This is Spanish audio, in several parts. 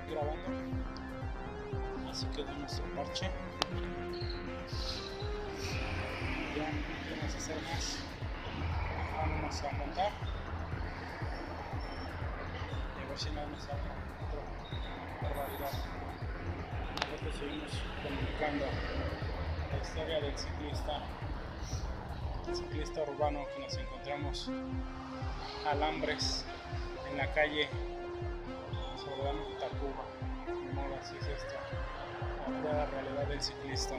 grabando, así que de nuestro parche ya vamos a hacer más. Vamos a montar y a ver si no nos sale otra barbaridad. Nosotros seguimos comunicando la historia del ciclista urbano que nos encontramos alambres en la calle Soledad Tacuba. De modo, así es esto, la pura realidad del ciclista.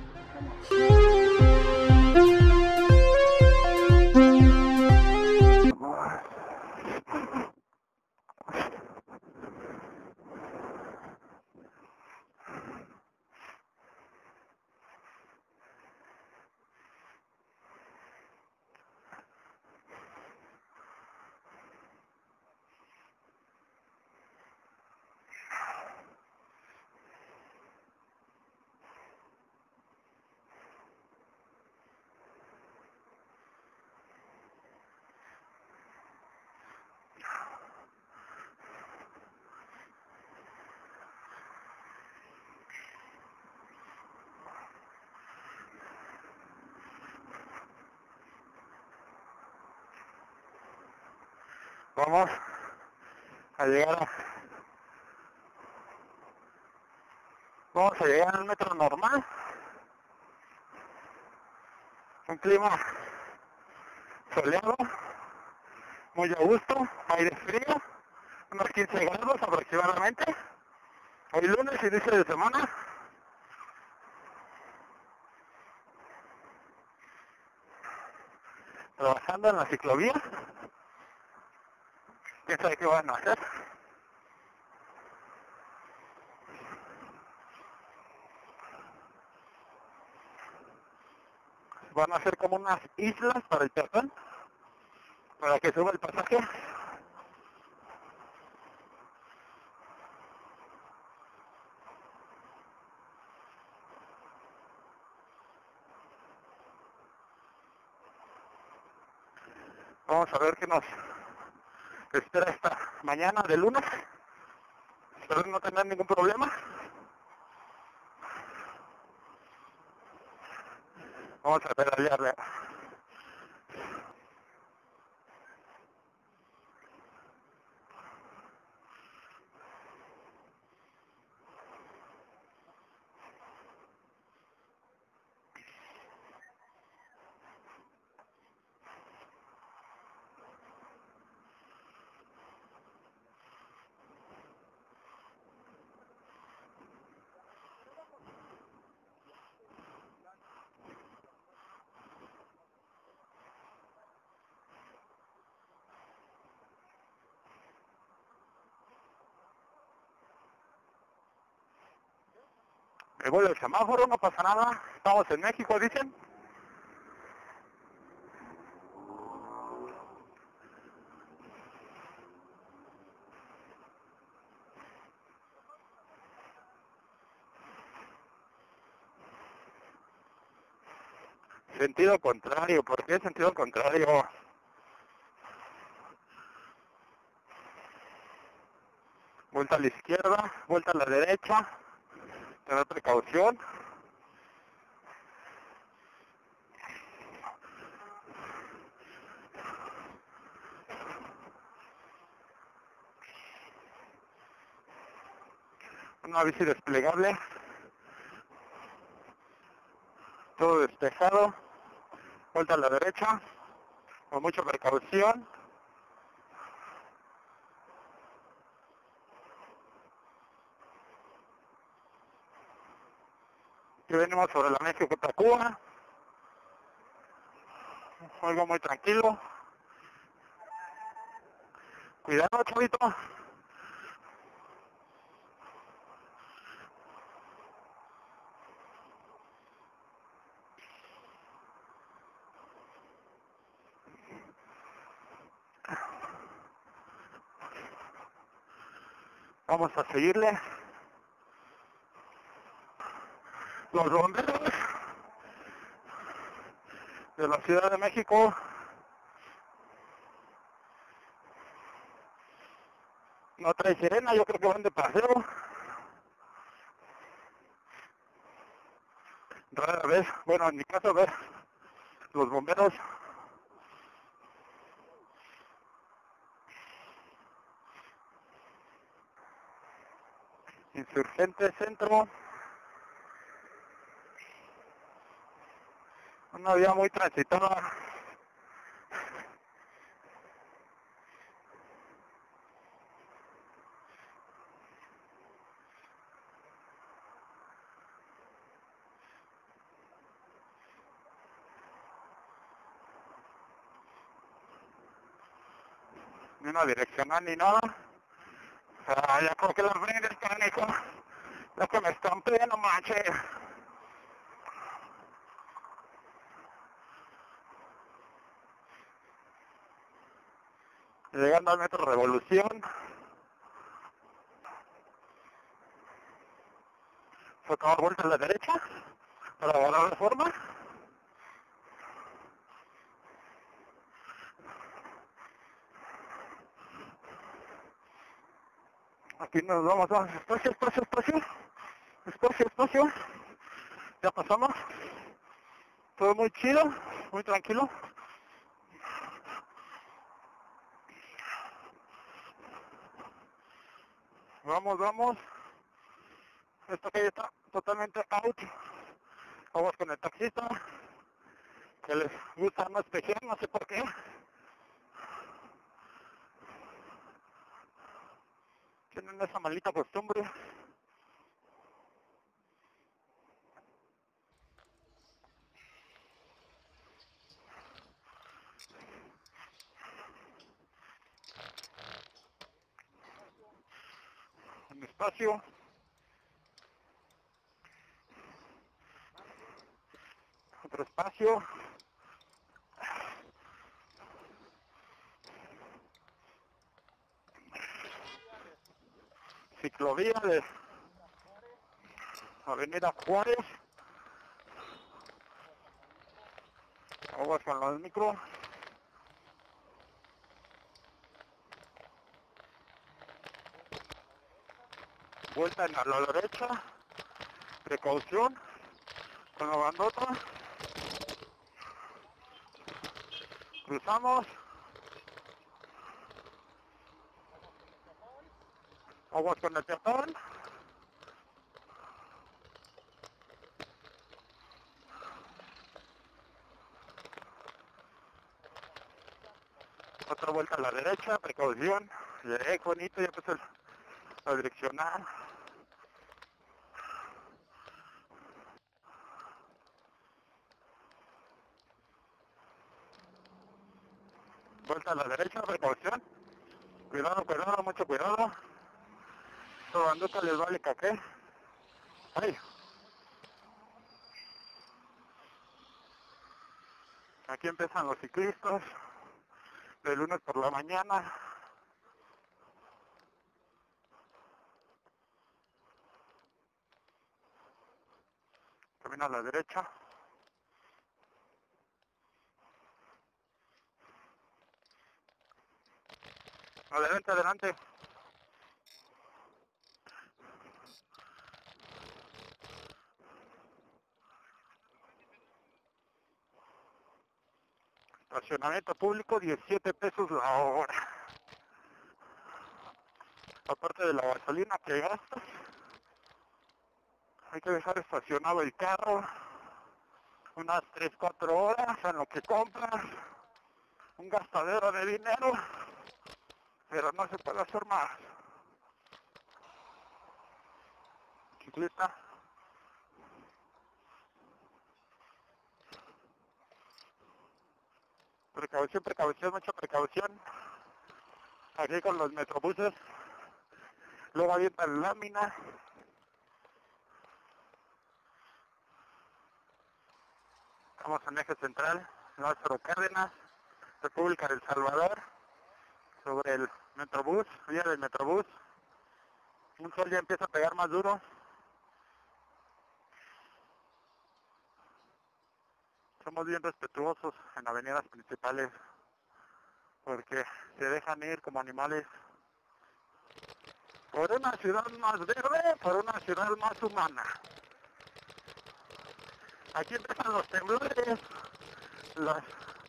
Vamos a llegar al metro normal. Un clima soleado, muy a gusto, aire frío, unos 15 grados aproximadamente. Hoy lunes, inicio de semana. Trabajando en la ciclovía. ¿Quién sabe qué van a hacer? Van a hacer como unas islas para el peatón, para que suba el pasaje. Vamos a ver qué nos espera esta mañana de lunes. Espero no tener ningún problema. Vamos a pedalearle. Me vuelve el semáforo, no pasa nada. Estamos en México, dicen. Sentido contrario, ¿por qué sentido contrario? Vuelta a la izquierda, vuelta a la derecha, tener precaución. Una bici desplegable, todo despejado, vuelta a la derecha, con mucha precaución. Aquí venimos sobre la México Tacuba, algo muy tranquilo. Cuidado, chavito. Vamos a seguirle. Los bomberos de la Ciudad de México No trae sirena, yo creo que van de paseo. Rara vez, bueno, en mi caso, ver los bomberos. Insurgente Centro. Una vía muy transitada. Ni una direccional ni nada. Ya creo que las brindes, canijo. Ya que me estampé, no manches. Llegando al Metro Revolución. Saca vuelta a la derecha para agarrar Reforma. Aquí nos vamos a espacio. Ya pasamos. Todo muy chido, muy tranquilo. Vamos. Esta calle está totalmente out. Vamos con el taxista, que les gusta no espejear, no sé por qué. Tienen esa maldita costumbre. En espacio. Otro espacio. Ciclovía de Avenida Juárez. Aguas con los micros. Vuelta a la derecha. Precaución con la bandota. Cruzamos. Aguas con el peatón. Otra vuelta a la derecha, precaución. Llegué bonito, ya puse la direccional. Vuelta a la derecha, precaución. Cuidado, mucho cuidado. Esta bandota les vale caqué. Ay. Aquí empiezan los ciclistas. De lunes por la mañana. Camina a la derecha. Adelante. Estacionamiento público, 17 pesos la hora. Aparte de la gasolina que gastas, hay que dejar estacionado el carro unas 3-4 horas en lo que compras. Un gastadero de dinero, pero no se puede hacer más. Ciclista. Precaución, mucha precaución. Aquí con los metrobuses. Luego avientan lámina. Estamos en eje central, Lázaro Cárdenas, República del Salvador, sobre el metrobús, vía del metrobús. Un sol ya empieza a pegar más duro. Somos bien respetuosos en avenidas principales porque se dejan ir como animales. Por una ciudad más verde, por una ciudad más humana. Aquí empiezan los temblores, las...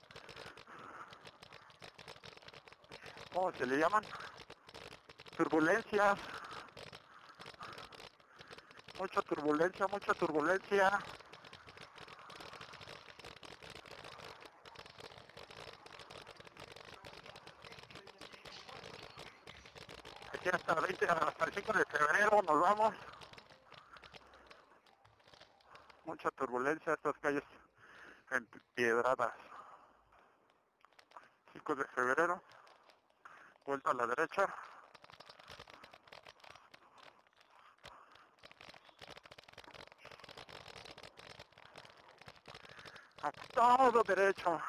¿cómo se le llaman? Turbulencias. Mucha turbulencia, mucha turbulencia. Aquí hasta el 5 de febrero nos vamos. Mucha turbulencia, estas calles empiedradas. 5 de febrero, vuelta a la derecha. Aquí todo derecho.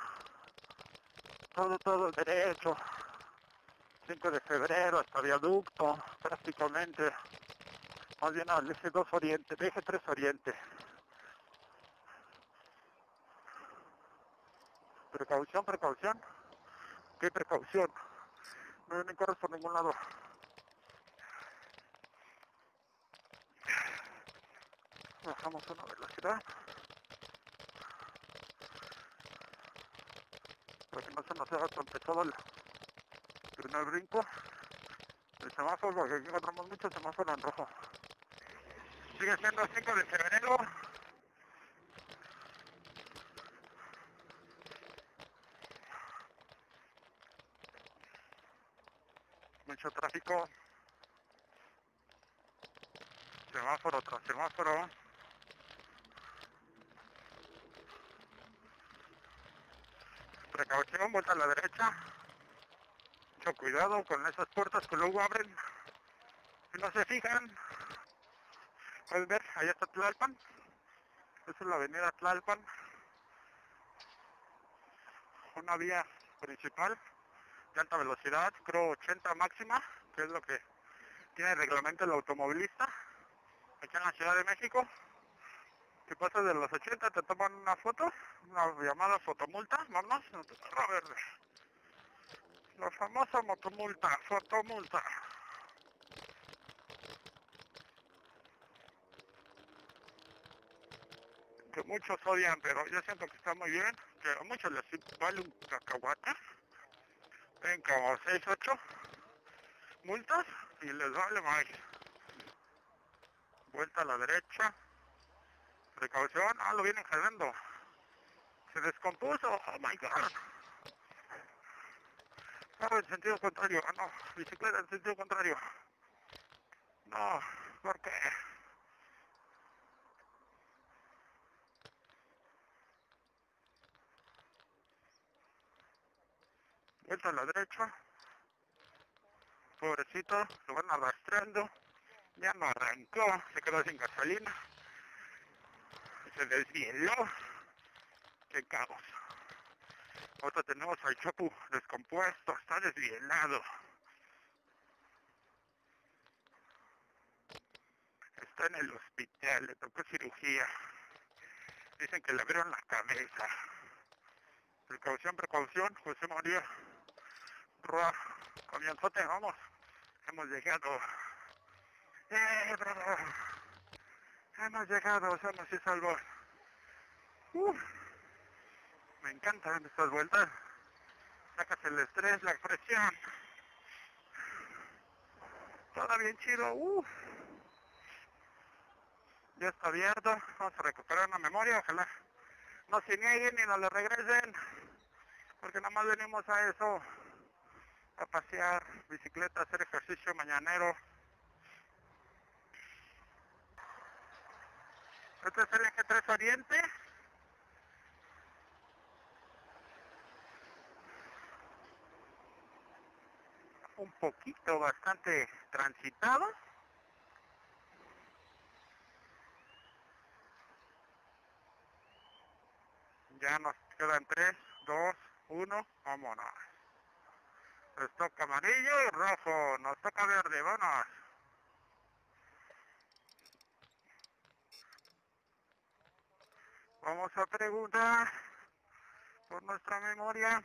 Todo derecho. 5 de febrero hasta viaducto, prácticamente. Más bien al eje 2 Oriente, eje 3 Oriente. Precaución, precaución. ¿Qué precaución? No vienen carros por ningún lado. Bajamos una velocidad. Para que no se nos haga trompezado el primer brinco. El semáforo, porque aquí encontramos mucho semáforo en rojo. Sigue siendo 5 de febrero. Mucho tráfico. Semáforo tras semáforo. Precaución, vuelta a la derecha. Mucho cuidado con esas puertas que luego abren. Si no se fijan, pueden ver, allá está Tlalpan. Esa es la avenida Tlalpan. Una vía principal de alta velocidad, creo 80 máxima, que es lo que tiene reglamento el automovilista. Aquí en la Ciudad de México. Si pasas de los 80 te toman una foto, una llamada fotomulta, vámonos, a ver, la famosa motomulta, fotomulta. Que muchos odian, pero yo siento que está muy bien, que a muchos les vale un cacahuate. Ven como 6, 8 multas y les vale más. Vuelta a la derecha. Precaución, lo vienen jalando. Se descompuso, oh my god. Carro en sentido contrario, no, bicicleta en sentido contrario. No, ¿por qué? Vuelta a la derecha. Pobrecito, lo van arrastrando. Ya no arrancó, se quedó sin gasolina. Se desvieló. Qué caos. Ahora tenemos al Chapu descompuesto, está desvielado. Está en el hospital, le tocó cirugía. Dicen que le abrieron la cabeza. Precaución, precaución, José María Roa, camionzote, vamos. Hemos llegado. Bravo! Hemos llegado, somos y salvos. Me encantan estas vueltas. Sacas el estrés, la presión. Todo bien chido, Ya está abierto, vamos a recuperar una memoria, ojalá no se nieguen ni nos lo regresen, porque nada más venimos a eso, a pasear, bicicleta, hacer ejercicio mañanero. Este es el eje 3 Oriente. Un poquito, bastante transitado. Ya nos quedan 3, 2, 1, vámonos. Nos toca amarillo y rojo, nos toca verde, vámonos. Vamos a preguntar por nuestra memoria.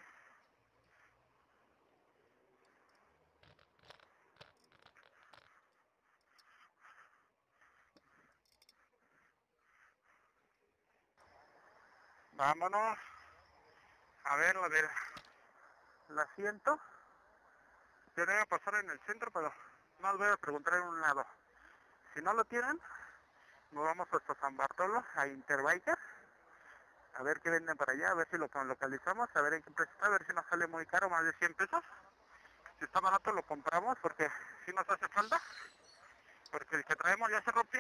Vámonos a ver lo del asiento. Yo debo pasar en el centro, pero más voy a preguntar en un lado. Si no lo tienen, nos vamos hasta San Bartolo, a Interbiker, a ver qué venden para allá, a ver si lo localizamos, a ver en qué precio está, a ver si nos sale muy caro, más de 100 pesos. Si está barato lo compramos, porque si nos hace falta, porque el que traemos ya se rompió.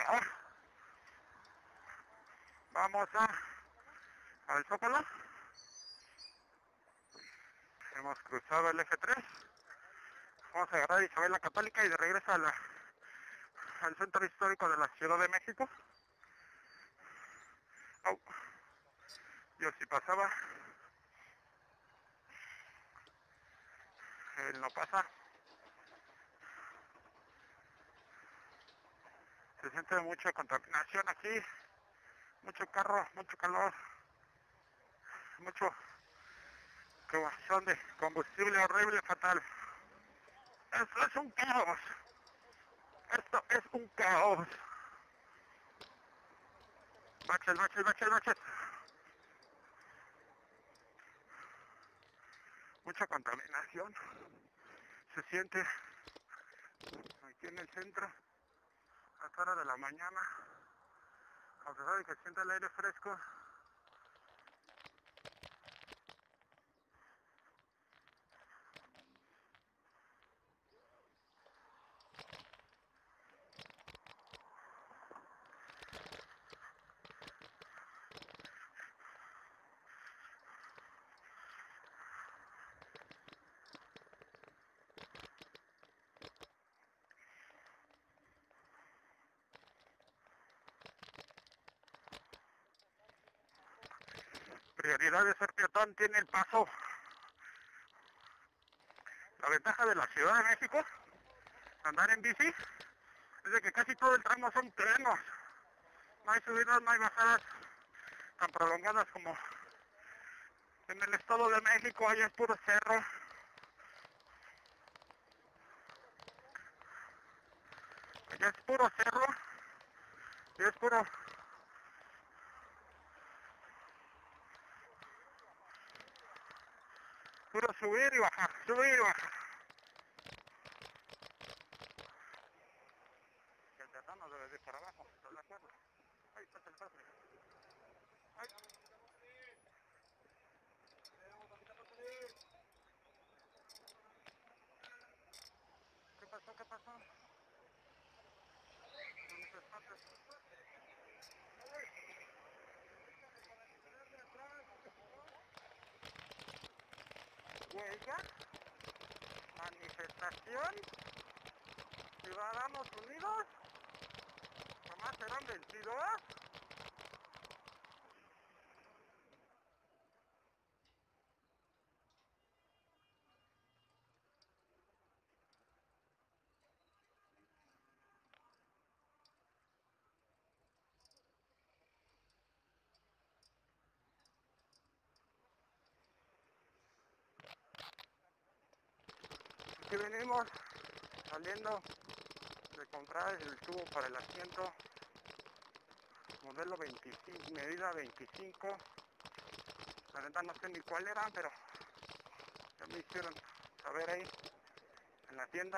Vamos al Zócalo. Hemos cruzado el eje 3. Vamos a agarrar Isabel la Católica y de regreso al centro histórico de la Ciudad de México. Oh, yo si pasaba, él no pasa. Se siente mucha contaminación aquí, mucho carro, mucho calor, mucho quemación de combustible horrible, fatal. Esto es un caos. Esto es un caos. Baches. Mucha contaminación. Se siente aquí en el centro, a esta hora de la mañana. A pesar de que siente el aire fresco, prioridad de ser peatón tiene el paso. La ventaja de la Ciudad de México, andar en bici, es de que casi todo el tramo son plenos. No hay subidas, no hay bajadas tan prolongadas como en el Estado de México. Allá es puro cerro. Allá es puro cerro. Y es puro subir y bajar, subir y bajar. El terreno debe de ir para abajo, ¿estás de acuerdo? Ahí está el padre. Ahí. ¿Qué pasó? Huelga, manifestación, Ciudadanos Unidos, jamás serán vencidos. Aquí venimos saliendo de comprar el tubo para el asiento modelo 25, medida 25. La verdad no sé ni cuál era, pero ya me hicieron saber ahí en la tienda.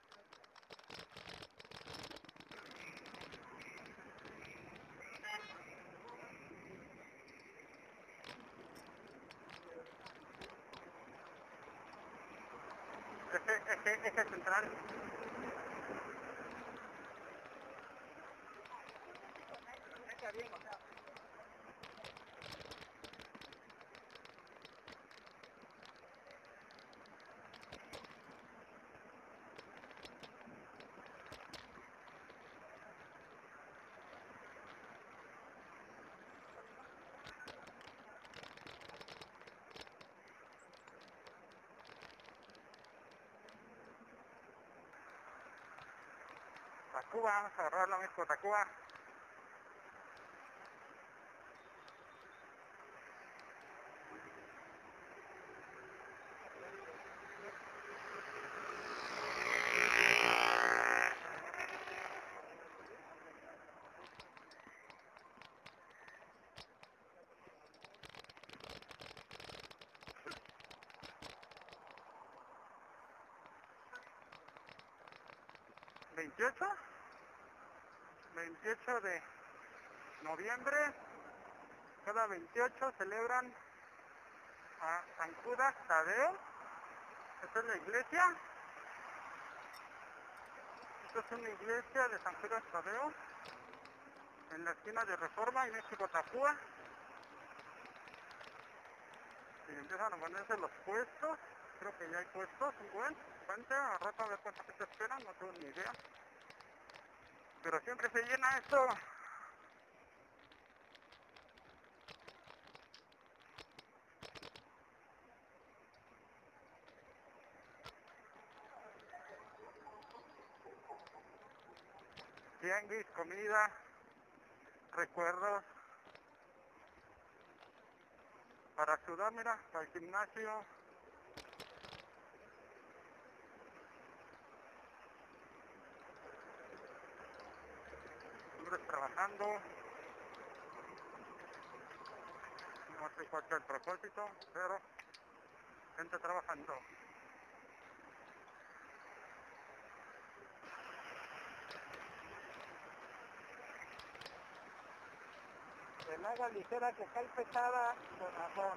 Eje central. Tacuba, vamos a agarrar lo mismo, Tacuba. 28 de noviembre, cada 28 celebran a San Judas Tadeo. Esta es la iglesia. Esta es una iglesia de San Judas Tadeo, en la esquina de Reforma y México Tapúa. Y empiezan a ponerse los puestos. Creo que ya hay puestos, un buen. Cuente, a rato a ver cuánta gente esperan, no tengo ni idea. Pero siempre se llena esto. Tianguis, comida, recuerdos. Para sudar, mira, para el gimnasio. Hombres trabajando. No sé cuál es el propósito, pero gente trabajando. El agua ligera que cae pesada con razón.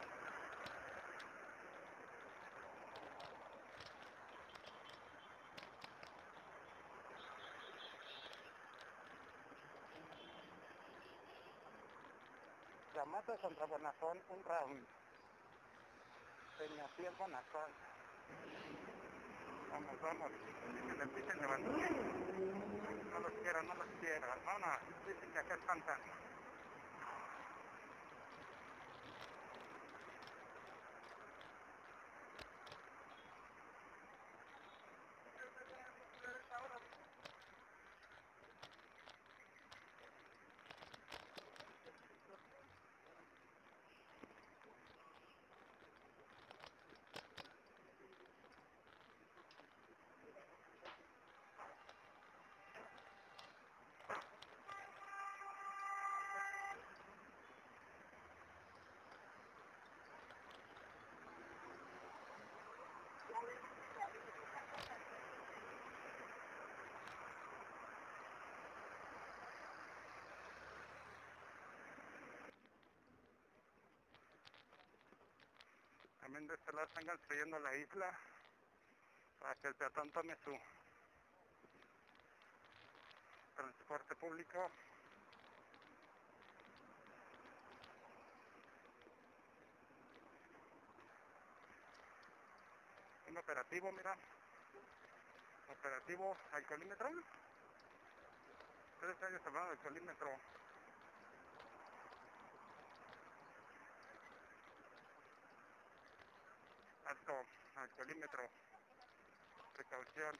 Yamato contra Bonazón, un round. Peñafiel Bonazón. Vamos, vamos. Que le pisen levantando. No los quiero, no los quiero. No, no. Dicen que acá espantan. También de este lado están construyendo la isla para que el peatón tome su transporte público. Un operativo, mira. Operativo alcoholímetro. 3 años hablando de alcoholímetro. Alto alcoholímetro. Precaución.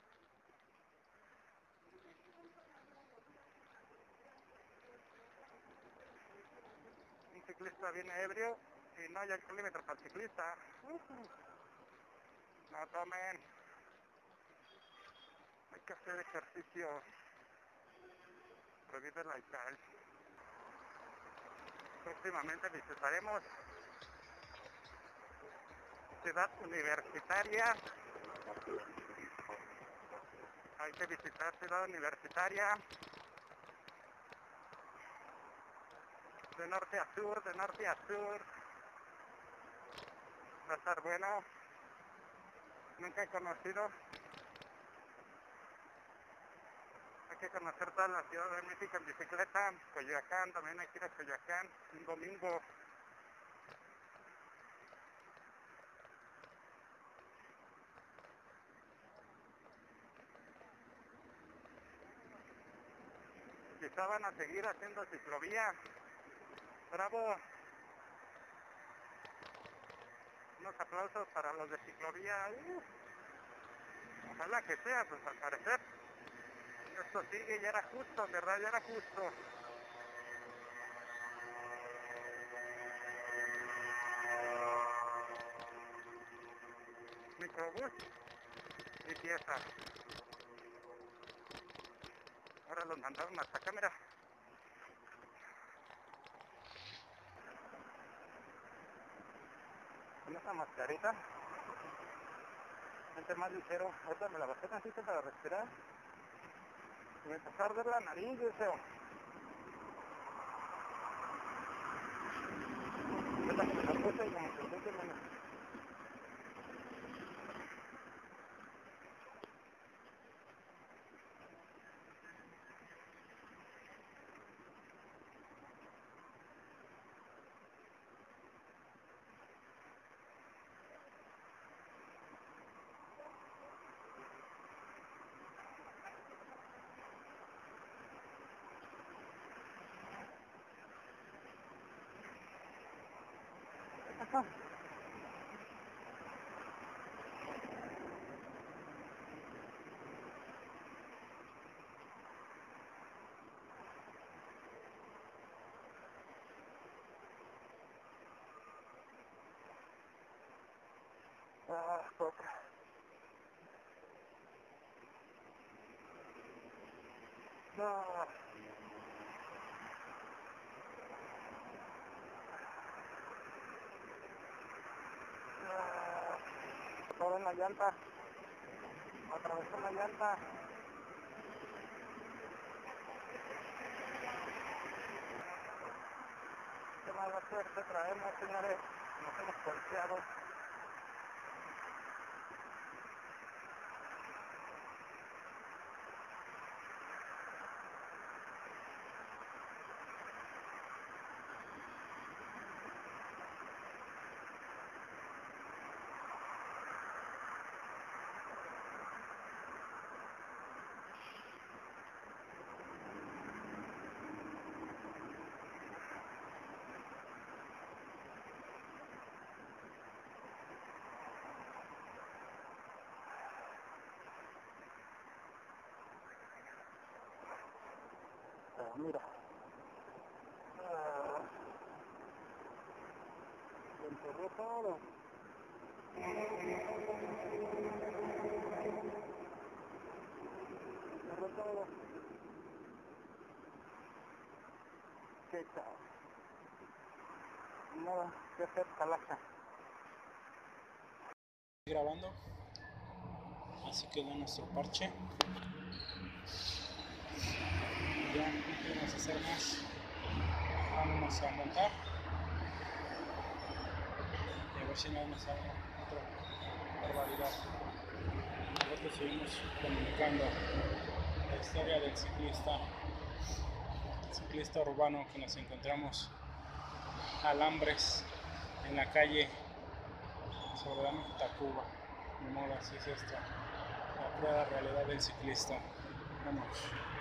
Un ciclista viene ebrio y no hay alcoholímetro para el ciclista. No tomen. Hay que hacer ejercicio. Prohibir el alcohol. Próximamente visitaremos Ciudad Universitaria. Hay que visitar Ciudad Universitaria. De norte a sur, de norte a sur. Va a estar bueno. Nunca he conocido. Hay que conocer toda la Ciudad de México en bicicleta. Coyoacán, también hay que ir a Coyoacán un domingo. Quizá van a seguir haciendo ciclovía. Bravo. Unos aplausos para los de ciclovía. Ojalá que sea, pues al parecer. Esto sigue, ya era justo, en verdad, ya era justo. Microbús y pieza. Ahora los mandaron hasta acá, mira. Con esta mascarita. Gente más ligero. Ahorita me la bajé tantito para respirar. Me empezó a arder la nariz, deseo. Esta que me la puse y como que siente menos. Ajá. Poca. No. Todo en la llanta. Atravesó la llanta. Qué mala suerte traemos, señores. Nos hemos golpeado. Mira. Se enterró todo. Se enterró todo. Qué chao. Nada, que hacer calaca. Grabando, así quedó nuestro parche. Ya no podemos hacer más. Vámonos a montar y a ver si no nos sale otra barbaridad. Nosotros seguimos comunicando la historia del ciclista urbano que nos encontramos alambres en la calle Soledad Tacuba. De modo, así es esto, la cruda realidad del ciclista. Vamos.